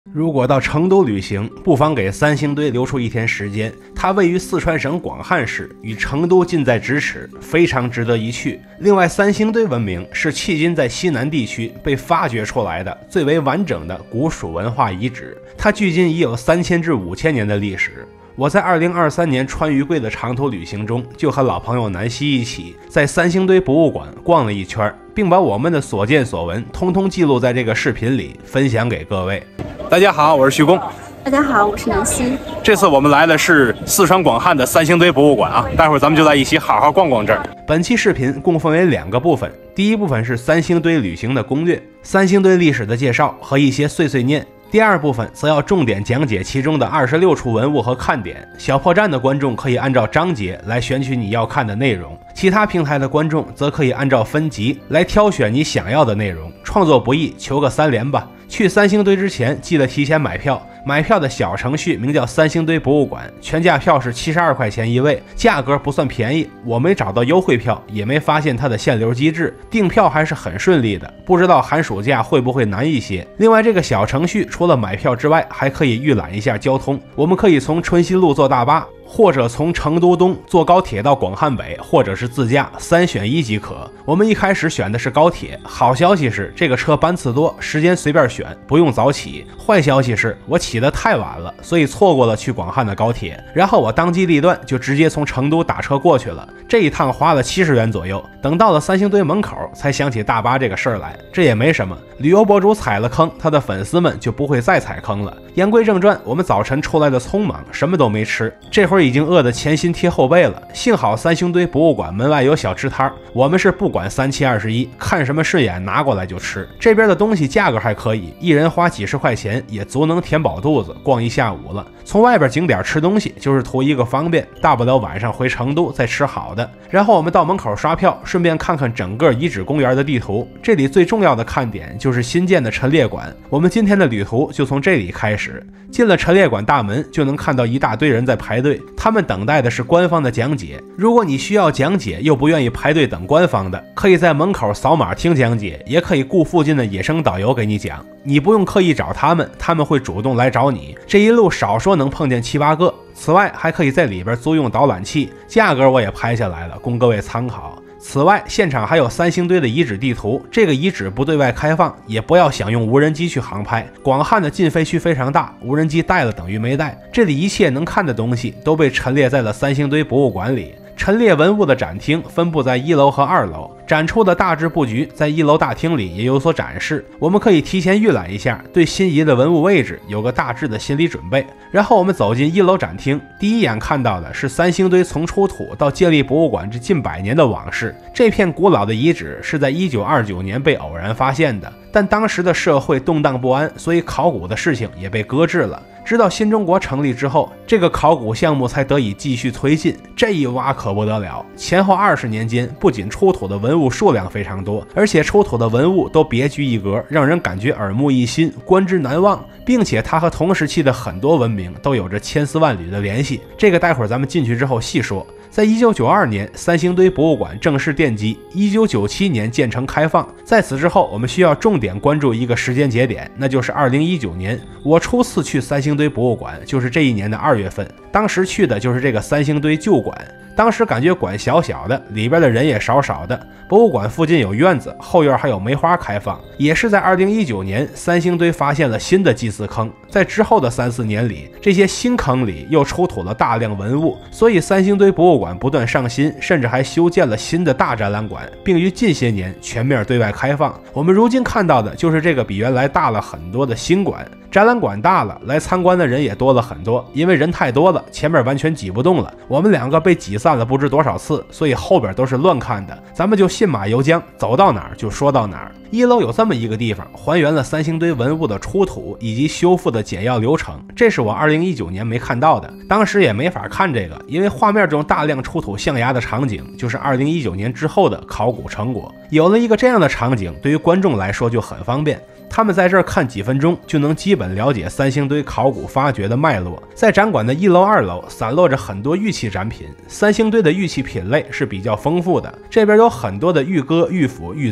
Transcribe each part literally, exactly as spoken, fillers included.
如果到成都旅行，不妨给三星堆留出一天时间。它位于四川省广汉市，与成都近在咫尺，非常值得一去。另外，三星堆文明是迄今在西南地区被发掘出来的最为完整的古蜀文化遗址，它距今已有三千至五千年的历史。我在二零二三年川渝贵的长途旅行中，就和老朋友南希一起在三星堆博物馆逛了一圈，并把我们的所见所闻通通记录在这个视频里，分享给各位。大家好，我是徐工。 大家好，我是南希。 这次我们来的是四川广汉的三星堆博物馆啊，待会儿咱们就在一起好好逛逛这儿。本期视频共分为两个部分，第一部分是三星堆旅行的攻略，三星堆历史的介绍和一些碎碎念。第二部分则要重点讲解其中的二十六处文物和看点。小破站的观众可以按照章节来选取你要看的内容，其他平台的观众则可以按照分级来挑选你想要的内容。创作不易，求个三连吧。去三星堆之前记得提前买票，买票的小程序名叫三星堆博物馆，全价票是七十二块钱一位，价格不算便宜。我没找到优惠票，也没发现它的限流机制，订票还是很顺利的，不知道寒暑假会不会难一些。另外，这个小程序除了买票之外，还可以预览一下交通，我们可以从春熙路坐大巴，或者从成都东坐高铁到广汉北，或者是自驾，三选一即可。我们一开始选的是高铁，好消息是这个车班次多，时间随便选，不用早起。坏消息是我起得太晚了，所以错过了去广汉的高铁。然后我当机立断，就直接从成都打车过去了。这一趟花了七十元左右。等到了三星堆门口，才想起大巴这个事儿来。这也没什么，旅游博主踩了坑，他的粉丝们就不会再踩坑了。言归正传，我们早晨出来的匆忙，什么都没吃，这会儿已经饿得前心贴后背了。幸好三星堆博物馆门外有小吃摊，我们是不管三七二十一，看什么顺眼拿过来就吃。这边的东西价格还可以，一人花几十块钱也足能填饱肚子，逛一下午了。从外边景点吃东西就是图一个方便，大不了晚上回成都再吃好的。然后我们到门口刷票，顺便看看整个遗址公园的地图。这里最重要的看点就是新建的陈列馆，我们今天的旅途就从这里开始。进了陈列馆大门，就能看到一大堆人在排队，他们等待的是官方的讲解。如果你需要讲解又不愿意排队等官方的，可以在门口扫码听讲解，也可以雇附近的野生导游给你讲，你不用刻意找他们，他们会主动来找你。这一路少说能碰见七八个。此外，还可以在里边租用导览器，价格我也拍下来了，供各位参考。此外，现场还有三星堆的遗址地图，这个遗址不对外开放，也不要想用无人机去航拍。广汉的禁飞区非常大，无人机带了等于没带。这里一切能看的东西都被陈列在了三星堆博物馆里。陈列文物的展厅分布在一楼和二楼，展出的大致布局在一楼大厅里也有所展示，我们可以提前预览一下，对心仪的文物位置有个大致的心理准备。然后我们走进一楼展厅，第一眼看到的是三星堆从出土到建立博物馆这近百年的往事。这片古老的遗址是在一九二九年被偶然发现的，但当时的社会动荡不安，所以考古的事情也被搁置了。直到新中国成立之后，这个考古项目才得以继续推进。这一挖可不得了，前后二十年间，不仅出土的文物数量非常多，而且出土的文物都别具一格，让人感觉耳目一新，观之难忘。并且它和同时期的很多文明都有着千丝万缕的联系，这个待会儿咱们进去之后细说。在一九九二年，三星堆博物馆正式奠基，一九九七年建成开放。在此之后，我们需要重点关注一个时间节点，那就是二零一九年。我初次去三星堆博物馆就是这一年的二月份，当时去的就是这个三星堆旧馆。当时感觉馆小小的，里边的人也少少的。博物馆附近有院子，后院还有梅花开放。也是在二零一九年，三星堆发现了新的祭祀坑，在之后的三四年里，这些新坑里又出土了大量文物，所以三星堆博物馆不断上新，甚至还修建了新的大展览馆，并于近些年全面对外开放。我们如今看到的就是这个比原来大了很多的新馆。展览馆大了，来参观的人也多了很多，因为人太多了，前面完全挤不动了。我们两个被挤散了不知多少次，所以后边都是乱看的。咱们就信马由缰，走到哪儿就说到哪儿。一楼有这么一个地方，还原了三星堆文物的出土以及修复的简要流程，这是我二零一九年没看到的，当时也没法看这个，因为画面中大量出土象牙的场景就是二零一九年之后的考古成果。有了一个这样的场景，对于观众来说就很方便，他们在这儿看几分钟就能基本了解三星堆考古发掘的脉络。在展馆的一楼、二楼散落着很多玉器展品，三星堆的玉器品类是比较丰富的，这边有很多的玉戈、玉斧、玉凿，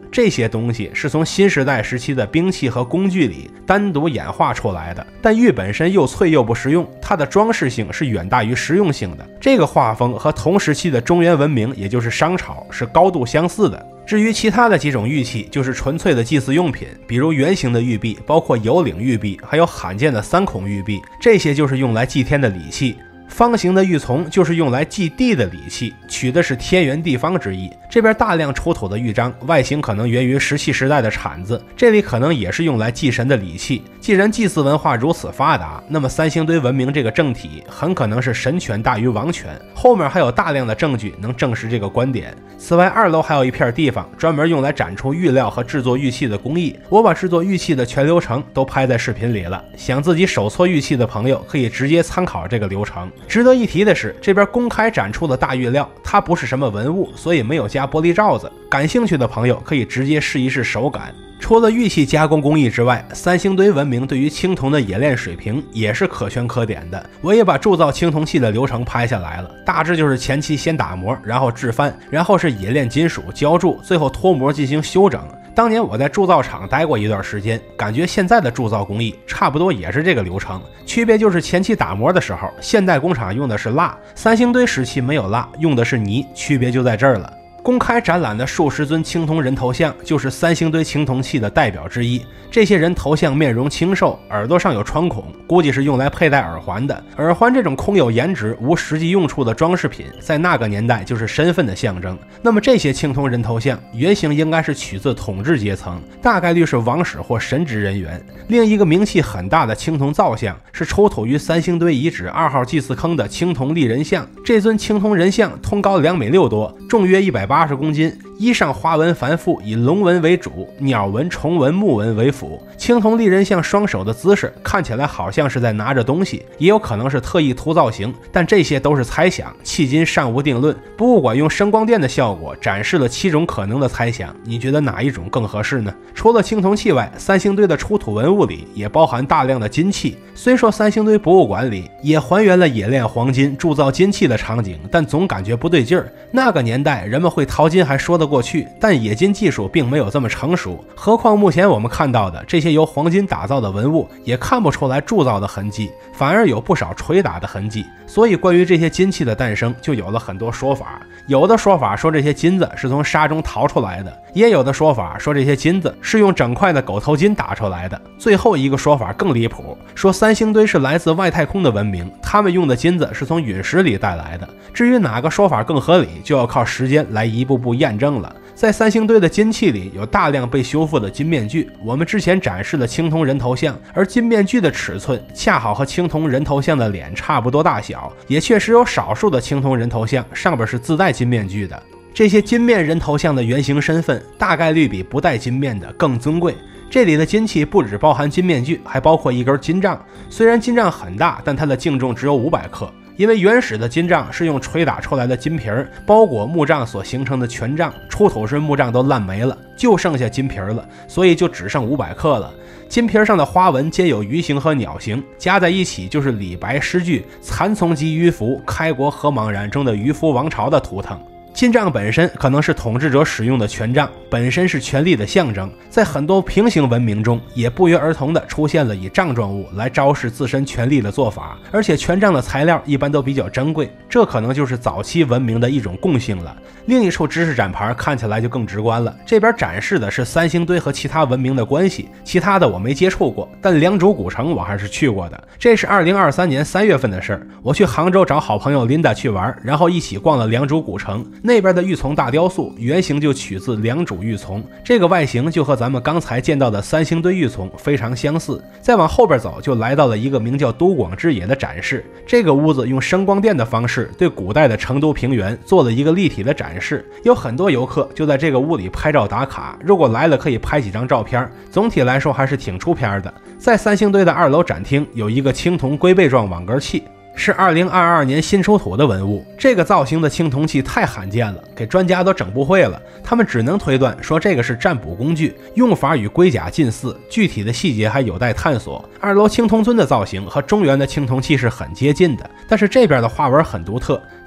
这些东西是从新时代时期的兵器和工具里单独演化出来的。但玉本身又脆又不实用，它的装饰性是远大于实用性的。这个画风和同时期的中原文明，也就是商朝，是高度相似的。至于其他的几种玉器，就是纯粹的祭祀用品，比如圆形的玉璧，包括有领玉璧，还有罕见的三孔玉璧，这些就是用来祭天的礼器。方形的玉琮就是用来祭地的礼器，取的是天圆地方之意。这边大量出土的玉章，外形可能源于石器时代的铲子，这里可能也是用来祭神的礼器。既然祭祀文化如此发达，那么三星堆文明这个政体很可能是神权大于王权。后面还有大量的证据能证实这个观点。此外，二楼还有一片地方专门用来展出玉料和制作玉器的工艺，我把制作玉器的全流程都拍在视频里了，想自己手搓玉器的朋友可以直接参考这个流程。值得一提的是，这边公开展出的大玉料，它不是什么文物，所以没有加玻璃罩子。感兴趣的朋友可以直接试一试手感。除了玉器加工工艺之外，三星堆文明对于青铜的冶炼水平也是可圈可点的。我也把铸造青铜器的流程拍下来了，大致就是前期先打磨，然后制范，然后是冶炼金属、浇铸，最后脱模进行修整。当年我在铸造厂待过一段时间，感觉现在的铸造工艺差不多也是这个流程，区别就是前期打磨的时候，现代工厂用的是蜡，三星堆时期没有蜡，用的是泥，区别就在这儿了。公开展览的数十尊青铜人头像就是三星堆青铜器的代表之一。这些人头像面容清瘦，耳朵上有穿孔，估计是用来佩戴耳环的。耳环这种空有颜值无实际用处的装饰品，在那个年代就是身份的象征。那么这些青铜人头像原型应该是取自统治阶层，大概率是王室或神职人员。另一个名气很大的青铜造像是出土于三星堆遗址二号祭祀坑的青铜立人像。这尊青铜人像通高两米六多，重约一百八十公斤，衣上花纹繁复，以龙纹为主，鸟纹、虫纹、木纹为辅。青铜立人像双手的姿势看起来好像是在拿着东西，也有可能是特意涂造型，但这些都是猜想，迄今尚无定论。博物馆用声光电的效果展示了七种可能的猜想，你觉得哪一种更合适呢？除了青铜器外，三星堆的出土文物里也包含大量的金器。虽说三星堆博物馆里也还原了冶炼黄金、铸造金器的场景，但总感觉不对劲儿。那个年代人们会淘金还说得过去，但冶金技术并没有这么成熟。何况目前我们看到的这些由黄金打造的文物，也看不出来铸造的痕迹，反而有不少捶打的痕迹。所以关于这些金器的诞生，就有了很多说法。有的说法说这些金子是从沙中淘出来的，也有的说法说这些金子是用整块的狗头金打出来的。最后一个说法更离谱，说三星堆是来自外太空的文明，他们用的金子是从陨石里带来的。至于哪个说法更合理，就要靠时间来一步步验证了。在三星堆的金器里有大量被修复的金面具，我们之前展示了青铜人头像，而金面具的尺寸恰好和青铜人头像的脸差不多大小，也确实有少数的青铜人头像上边是自带金面具的。这些金面人头像的原型身份大概率比不带金面的更尊贵。这里的金器不只包含金面具，还包括一根金杖。虽然金杖很大，但它的净重只有五百克。因为原始的金杖是用捶打出来的金皮儿包裹木杖所形成的权杖，出土时木杖都烂没了，就剩下金皮儿了，所以就只剩五百克了。金皮儿上的花纹皆有鱼形和鸟形，加在一起就是李白诗句“蚕丛及鱼凫，开国何茫然”中的渔夫王朝的图腾。金杖本身可能是统治者使用的权杖，本身是权力的象征，在很多平行文明中也不约而同地出现了以杖状物来昭示自身权力的做法，而且权杖的材料一般都比较珍贵，这可能就是早期文明的一种共性了。另一处知识展牌看起来就更直观了，这边展示的是三星堆和其他文明的关系，其他的我没接触过，但良渚古城我还是去过的。这是二零二三年三月份的事儿，我去杭州找好朋友琳达去玩，然后一起逛了良渚古城。那边的玉琮大雕塑原型就取自良渚玉琮，这个外形就和咱们刚才见到的三星堆玉琮非常相似。再往后边走，就来到了一个名叫都广之野的展示。这个屋子用声光电的方式对古代的成都平原做了一个立体的展示，有很多游客就在这个屋里拍照打卡，如果来了可以拍几张照片，总体来说还是挺出片的。在三星堆的二楼展厅有一个青铜龟背状网格器，是二零二二年新出土的文物。这个造型的青铜器太罕见了，给专家都整不会了，他们只能推断说这个是占卜工具，用法与龟甲近似，具体的细节还有待探索。二楼青铜尊的造型和中原的青铜器是很接近的，但是这边的花纹很独特，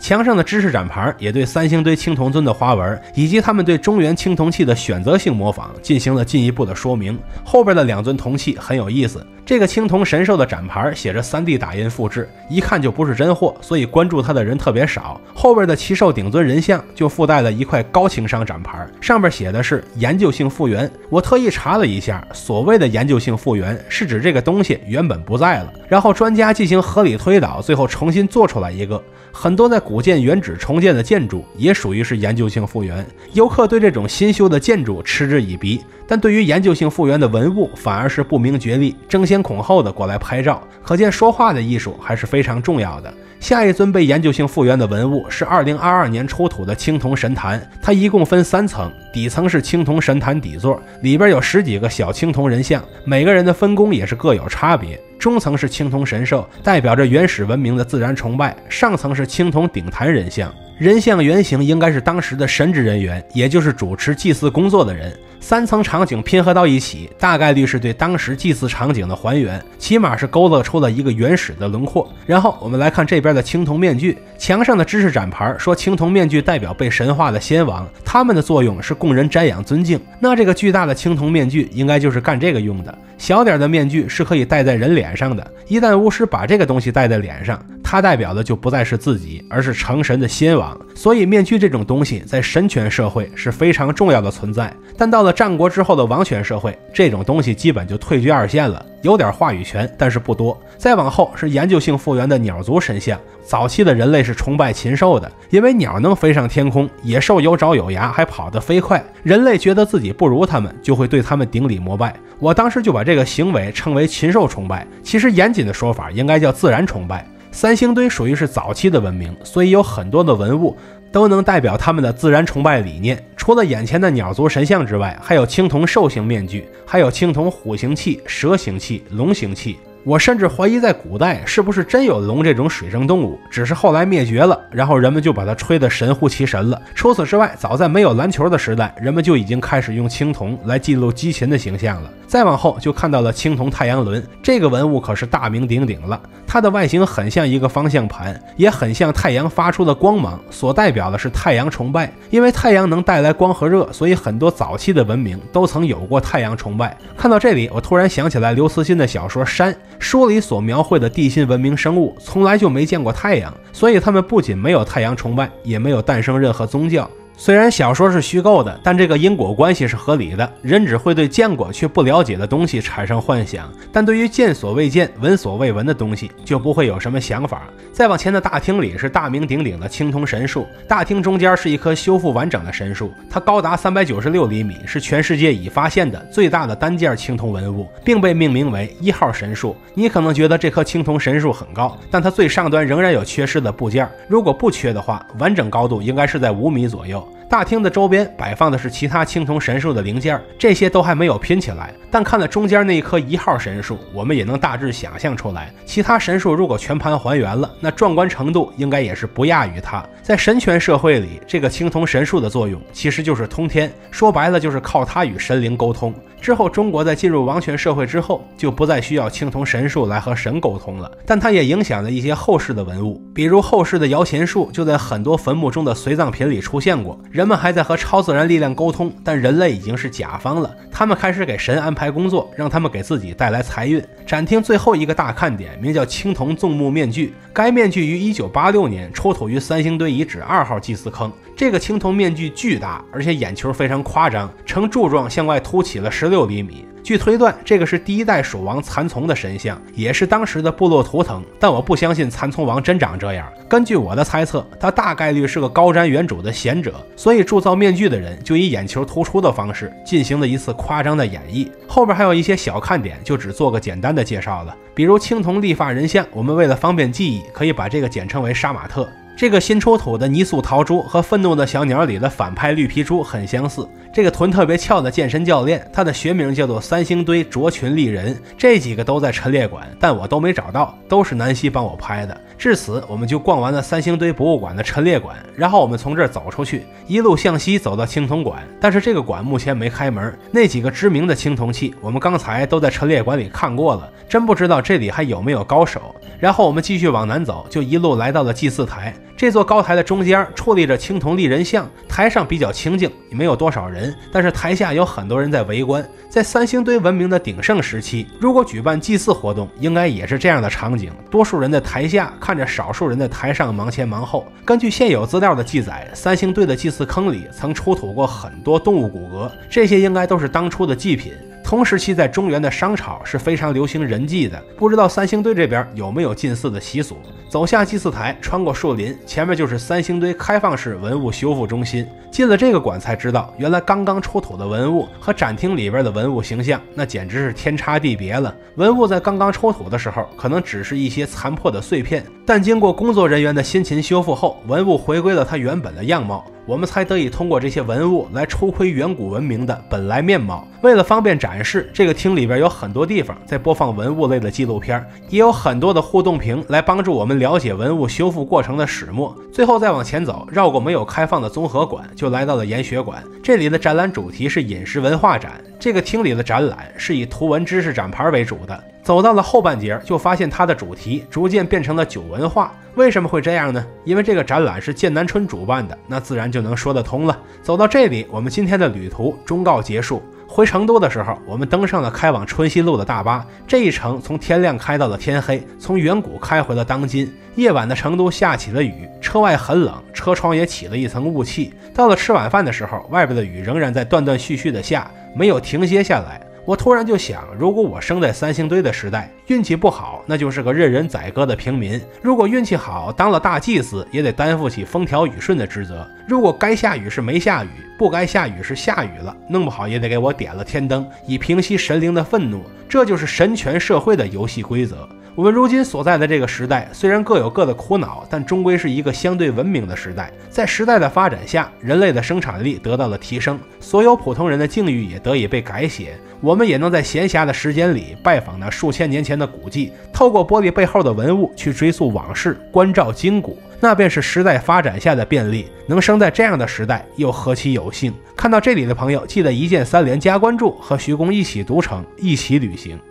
墙上的知识展牌也对三星堆青铜尊的花纹以及他们对中原青铜器的选择性模仿进行了进一步的说明。后边的两尊铜器很有意思，这个青铜神兽的展牌写着 三 D 打印复制，一看就不是真货，所以关注它的人特别少。后边的奇兽顶尊人像就附带了一块高情商展牌，上边写的是研究性复原。我特意查了一下，所谓的研究性复原是指这个东西原本不在了，然后专家进行合理推导，最后重新做出来一个。很多在古建原址重建的建筑也属于是研究性复原，游客对这种新修的建筑嗤之以鼻，但对于研究性复原的文物反而是不明觉厉，争先恐后的过来拍照，可见说话的艺术还是非常重要的。下一尊被研究性复原的文物是二零二二年出土的青铜神坛，它一共分三层，底层是青铜神坛底座，里边有十几个小青铜人像，每个人的分工也是各有差别。中层是青铜神兽，代表着原始文明的自然崇拜，上层是青铜顶坛人像，人像原型应该是当时的神职人员，也就是主持祭祀工作的人。三层场景拼合到一起，大概率是对当时祭祀场景的还原，起码是勾勒出了一个原始的轮廓。然后我们来看这边的青铜面具，墙上的知识展牌说青铜面具代表被神化的先王，他们的作用是供人瞻仰尊敬，那这个巨大的青铜面具应该就是干这个用的。小点的面具是可以戴在人脸上的，一旦巫师把这个东西戴在脸上，它代表的就不再是自己，而是成神的先王。所以面具这种东西在神权社会是非常重要的存在，但到了战国之后的王权社会，这种东西基本就退居二线了，有点话语权，但是不多。再往后是研究性复原的鸟族神像，早期的人类是崇拜禽兽的，因为鸟能飞上天空，野兽有爪有牙，还跑得飞快，人类觉得自己不如他们，就会对他们顶礼膜拜。我当时就把这个行为称为禽兽崇拜，其实严谨的说法应该叫自然崇拜。三星堆属于是早期的文明，所以有很多的文物都能代表他们的自然崇拜理念。除了眼前的鸟族神像之外，还有青铜兽形面具，还有青铜虎形器、蛇形器、龙形器。我甚至怀疑在古代是不是真有龙这种水生动物，只是后来灭绝了，然后人们就把它吹得神乎其神了。除此之外，早在没有篮球的时代，人们就已经开始用青铜来记录鸡禽的形象了。再往后就看到了青铜太阳轮，这个文物可是大名鼎鼎了。它的外形很像一个方向盘，也很像太阳发出的光芒，所代表的是太阳崇拜。因为太阳能带来光和热，所以很多早期的文明都曾有过太阳崇拜。看到这里，我突然想起来刘慈欣的小说《山》，书里所描绘的地心文明生物从来就没见过太阳，所以他们不仅没有太阳崇拜，也没有诞生任何宗教。虽然小说是虚构的，但这个因果关系是合理的。人只会对见过却不了解的东西产生幻想，但对于见所未见、闻所未闻的东西就不会有什么想法。再往前的大厅里是大名鼎鼎的青铜神树，大厅中间是一棵修复完整的神树，它高达三百九十六厘米，是全世界已发现的最大的单件青铜文物，并被命名为一号神树。你可能觉得这棵青铜神树很高，但它最上端仍然有缺失的部件，如果不缺的话，完整高度应该是在五米左右。大厅的周边摆放的是其他青铜神树的零件，这些都还没有拼起来，但看了中间那一棵一号神树，我们也能大致想象出来，其他神树如果全盘还原了，那壮观程度应该也是不亚于它。在神权社会里，这个青铜神树的作用其实就是通天，说白了就是靠它与神灵沟通。之后中国在进入王权社会之后，就不再需要青铜神树来和神沟通了，但它也影响了一些后世的文物，比如后世的摇钱树就在很多坟墓中的随葬品里出现过。人们还在和超自然力量沟通，但人类已经是甲方了，他们开始给神安排工作，让他们给自己带来财运。展厅最后一个大看点名叫青铜纵目面具，该面具于一九八六年出土于三星堆遗址二号祭祀坑。这个青铜面具巨大，而且眼球非常夸张，呈柱状向外凸起了十六厘米。据推断，这个是第一代蜀王蚕丛的神像，也是当时的部落图腾，但我不相信蚕丛王真长这样。根据我的猜测，他大概率是个高瞻远瞩的贤者，所以铸造面具的人就以眼球突出的方式进行了一次夸张的演绎。后边还有一些小看点，就只做个简单的介绍了，比如青铜立发人像，我们为了方便记忆，可以把这个简称为杀马特。这个新出土的泥塑陶猪和愤怒的小鸟里的反派绿皮猪很相似。这个臀特别翘的健身教练，他的学名叫做三星堆卓群丽人。这几个都在陈列馆，但我都没找到，都是南希帮我拍的。至此，我们就逛完了三星堆博物馆的陈列馆，然后我们从这儿走出去，一路向西走到青铜馆，但是这个馆目前没开门。那几个知名的青铜器，我们刚才都在陈列馆里看过了，真不知道这里还有没有高手。然后我们继续往南走，就一路来到了祭祀台。 这座高台的中间矗立着青铜立人像，台上比较清静，也没有多少人，但是台下有很多人在围观。在三星堆文明的鼎盛时期，如果举办祭祀活动，应该也是这样的场景，多数人在台下看着少数人在台上忙前忙后。根据现有资料的记载，三星堆的祭祀坑里曾出土过很多动物骨骼，这些应该都是当初的祭品。同时期在中原的商朝是非常流行人祭的，不知道三星堆这边有没有进祀的习俗。走下祭祀台，穿过树林，前面就是三星堆开放式文物修复中心。进了这个馆才知道，原来刚刚出土的文物和展厅里边的文物形象那简直是天差地别了。文物在刚刚出土的时候可能只是一些残破的碎片，但经过工作人员的辛勤修复后，文物回归了它原本的样貌，我们才得以通过这些文物来初窥远古文明的本来面貌。为了方便展示，这个厅里边有很多地方在播放文物类的纪录片，也有很多的互动屏来帮助我们了解文物修复过程的始末。最后再往前走，绕过没有开放的综合馆，就来到了研学馆。这里的展览主题是饮食文化展，这个厅里的展览是以图文知识展牌为主的。走到了后半截，就发现它的主题逐渐变成了酒文化。为什么会这样呢？因为这个展览是剑南春主办的，那自然就能说得通了。走到这里，我们今天的旅途终告结束。回成都的时候，我们登上了开往春熙路的大巴，这一程从天亮开到了天黑，从远古开回了当今。夜晚的成都下起了雨，车外很冷，车窗也起了一层雾气。到了吃晚饭的时候，外边的雨仍然在断断续续的下，没有停歇下来。我突然就想，如果我生在三星堆的时代，运气不好，那就是个任人宰割的平民；如果运气好，当了大祭司，也得担负起风调雨顺的职责。如果该下雨是没下雨，不该下雨是下雨了，弄不好也得给我点了天灯，以平息神灵的愤怒。这就是神权社会的游戏规则。我们如今所在的这个时代，虽然各有各的苦恼，但终归是一个相对文明的时代。在时代的发展下，人类的生产力得到了提升，所有普通人的境遇也得以被改写。我们也能在闲暇的时间里拜访那数千年前的古迹，透过玻璃背后的文物去追溯往事，关照今古，那便是时代发展下的便利。能生在这样的时代，又何其有幸！看到这里的朋友，记得一键三连加关注，和徐工一起读城，一起旅行。